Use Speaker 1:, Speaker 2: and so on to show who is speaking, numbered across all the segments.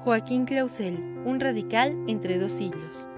Speaker 1: Joaquín Clausel, un radical entre dos siglos.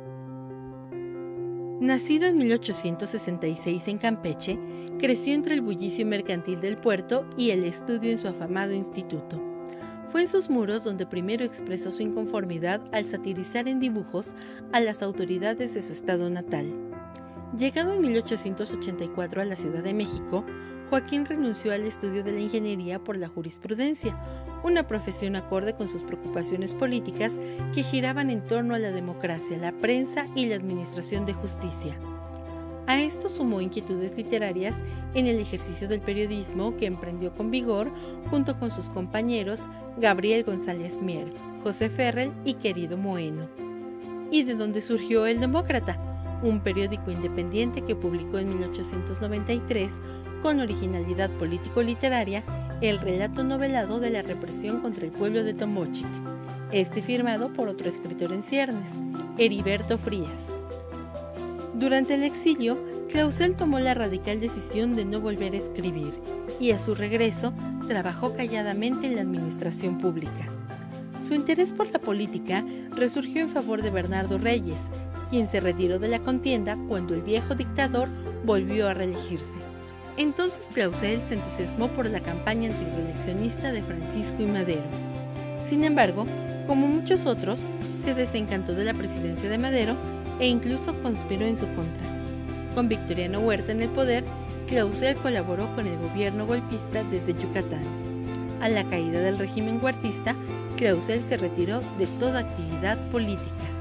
Speaker 1: Nacido en 1866 en Campeche, creció entre el bullicio mercantil del puerto y el estudio en su afamado instituto. Fue en sus muros donde primero expresó su inconformidad al satirizar en dibujos a las autoridades de su estado natal. Llegado en 1884 a la Ciudad de México, Joaquín renunció al estudio de la ingeniería por la jurisprudencia, una profesión acorde con sus preocupaciones políticas que giraban en torno a la democracia, la prensa y la administración de justicia. A esto sumó inquietudes literarias en el ejercicio del periodismo que emprendió con vigor junto con sus compañeros Gabriel González Mier, José Ferrell y Querido Moeno. ¿Y de dónde surgió El Demócrata? Un periódico independiente que publicó en 1893, con originalidad político-literaria, el relato novelado de la represión contra el pueblo de Tomochic, firmado por otro escritor en ciernes, Heriberto Frías. Durante el exilio, Clausel tomó la radical decisión de no volver a escribir y a su regreso trabajó calladamente en la administración pública. Su interés por la política resurgió en favor de Bernardo Reyes, quien se retiró de la contienda cuando el viejo dictador volvió a reelegirse. Entonces Clausel se entusiasmó por la campaña antirreeleccionista de Francisco I. Madero. Sin embargo, como muchos otros, se desencantó de la presidencia de Madero e incluso conspiró en su contra. Con Victoriano Huerta en el poder, Clausel colaboró con el gobierno golpista desde Yucatán. A la caída del régimen huertista, Clausel se retiró de toda actividad política.